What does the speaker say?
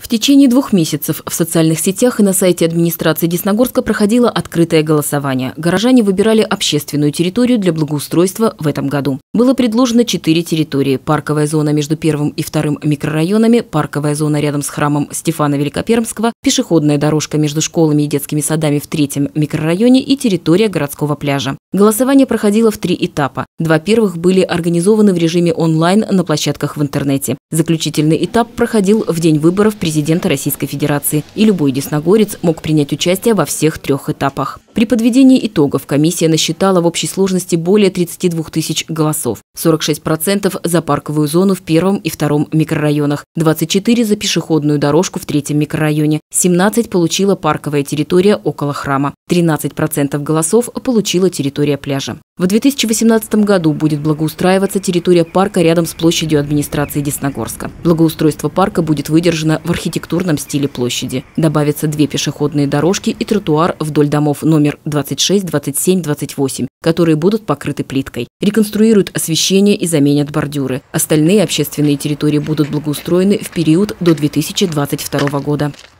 В течение 2 месяцев в социальных сетях и на сайте администрации Десногорска проходило открытое голосование. Горожане выбирали общественную территорию для благоустройства в этом году. Было предложено 4 территории: парковая зона между 1 и 2 микрорайонами, парковая зона рядом с храмом Стефана Великопермского, пешеходная дорожка между школами и детскими садами в 3 микрорайоне и территория городского пляжа. Голосование проходило в 3 этапа. 2 первых были организованы в режиме онлайн на площадках в интернете. Заключительный этап проходил в день выборов президента Российской Федерации, и любой десногорец мог принять участие во всех 3 этапах. При подведении итогов комиссия насчитала в общей сложности более 32 тысяч голосов. 46% за парковую зону в 1 и 2 микрорайонах, 24% за пешеходную дорожку в 3 микрорайоне, 17% получила парковая территория около храма, 13% голосов получила территория пляжа. В 2018 году будет благоустраиваться территория парка рядом с площадью администрации Десногорска. Благоустройство парка будет выдержано в архитектурном стиле площади. Добавятся 2 пешеходные дорожки и тротуар вдоль домов номер 26, 27, 28, которые будут покрыты плиткой. Реконструируют освещение и заменят бордюры. Остальные общественные территории будут благоустроены в период до 2022 года.